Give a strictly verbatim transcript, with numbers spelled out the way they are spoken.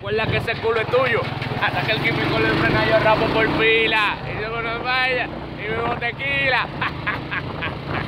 Recuerda que ese culo es tuyo. Hasta que el químico le frena yo rapo por pila. Y yo no vaya y bebo tequila.